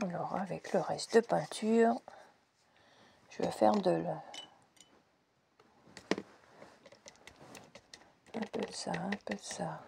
Alors avec le reste de peinture, je vais faire un peu de ça, un peu de ça.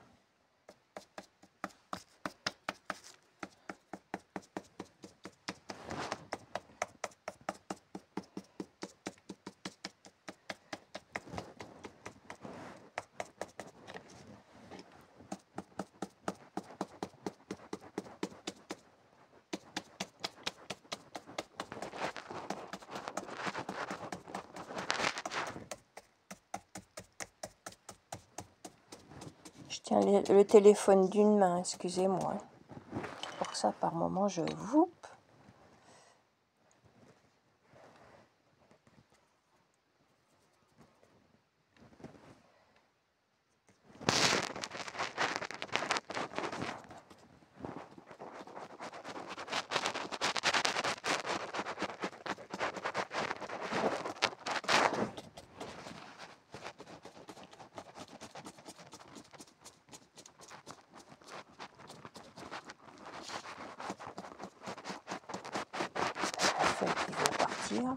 Je tiens le téléphone d'une main, excusez-moi. Pour ça, par moment, je vous. Qui veut partir.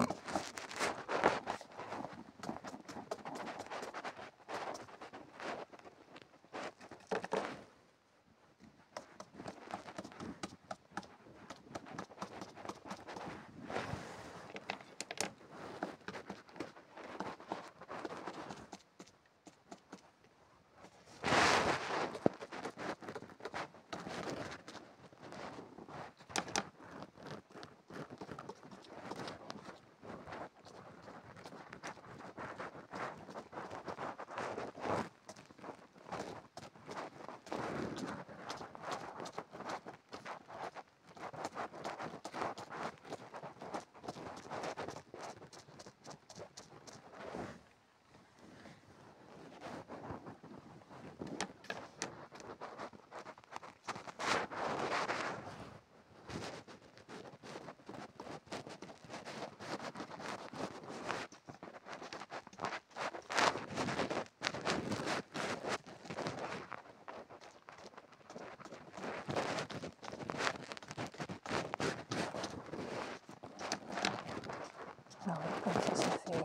Ah oui, comme ça fait.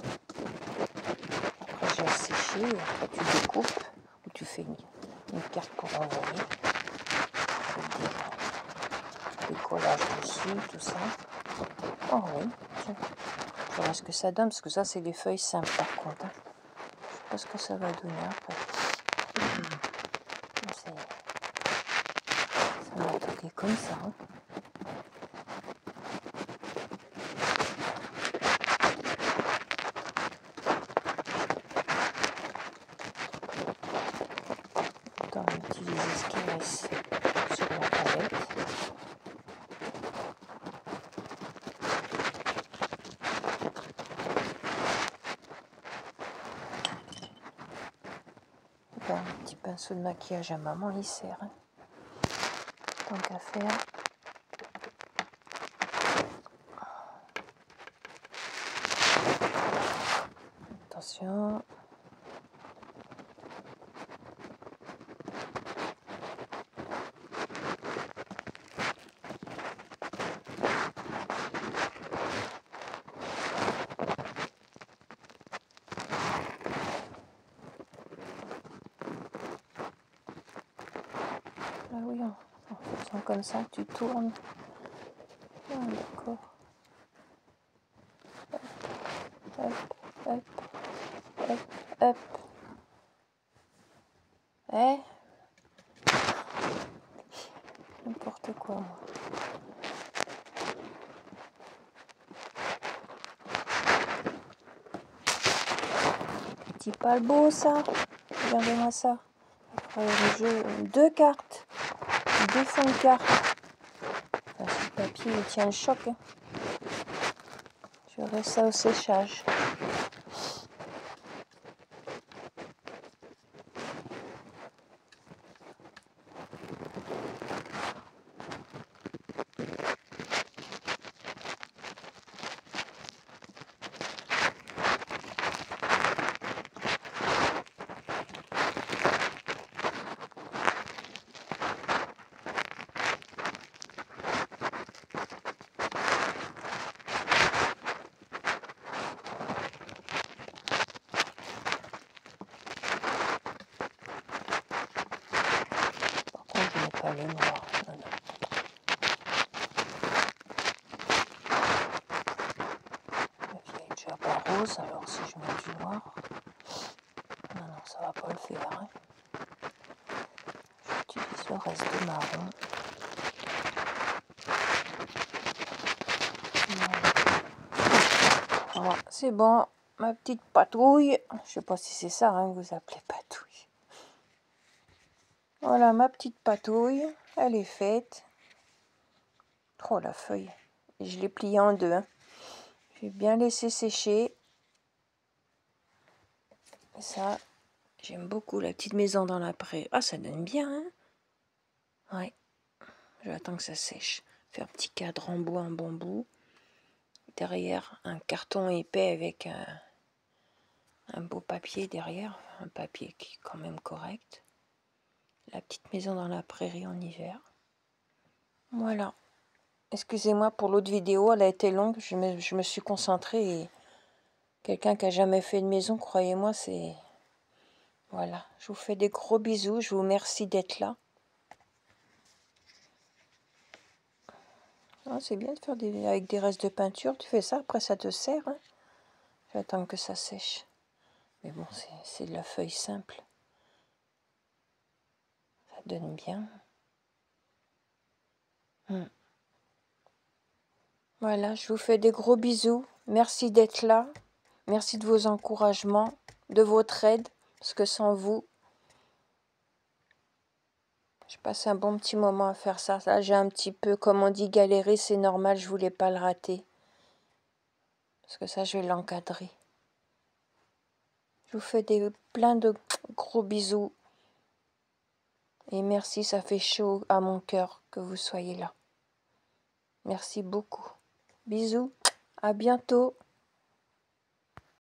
Après j'ai séché, après tu découpes ou tu fais une carte pour envoyer. Des collages dessus, tout ça. Oh oui, je verrai ce que ça donne, parce que ça c'est des feuilles simples par contre. Hein. Je sais pas ce que ça va donner après. Ça va attaquer comme ça. Hein. On va utiliser ce qui reste sur la palette. Un petit pinceau de maquillage à maman, il sert. Hein. Tant qu'à faire. Attention. Ah oui, en faisant comme ça, tu tournes. Ah, d'accord. Hop, hop, hop, hop. Eh? N'importe quoi, moi. Petit palbeau, ça. Regardez-moi ça. Après le jeu, 2 cartes. 2 fonds de cartes. Enfin, ce papier, il tient le choc. Hein. Je reste ça au séchage. rose, alors si je mets du noir, non, ça va pas le faire. Hein. J'utilise le reste de marron. Voilà, c'est bon, ma petite patrouille. Je sais pas si c'est ça hein, que vous appelez patouille. Voilà, ma petite patouille, elle est faite. Oh la feuille, et je l'ai pliée en deux. Hein. J'ai bien laissé sécher. Et ça, j'aime beaucoup la petite maison dans la prairie. Ah, ça donne bien, hein? Ouais. J'attends que ça sèche. Faire un petit cadre en bois, en bambou. Derrière, un carton épais avec un beau papier derrière. Un papier qui est quand même correct. La petite maison dans la prairie en hiver. Voilà. Excusez-moi pour l'autre vidéo, elle a été longue. Je me suis concentrée et quelqu'un qui n'a jamais fait de maison, croyez-moi, c'est... Voilà. Je vous fais des gros bisous. Je vous remercie d'être là. Ah, c'est bien de faire avec des restes de peinture. Tu fais ça, après ça te sert. Hein. J'attends que ça sèche. Mais bon, c'est de la feuille simple. Ça donne bien. Voilà, je vous fais des gros bisous. Merci d'être là. Merci de vos encouragements, de votre aide. Parce que sans vous, je passe un bon petit moment à faire ça. Là, j'ai un petit peu, comme on dit, galéré. C'est normal, je voulais pas le rater. Parce que ça, je vais l'encadrer. Je vous fais plein de gros bisous. Et merci, ça fait chaud à mon cœur que vous soyez là. Merci beaucoup. Bisous, à bientôt.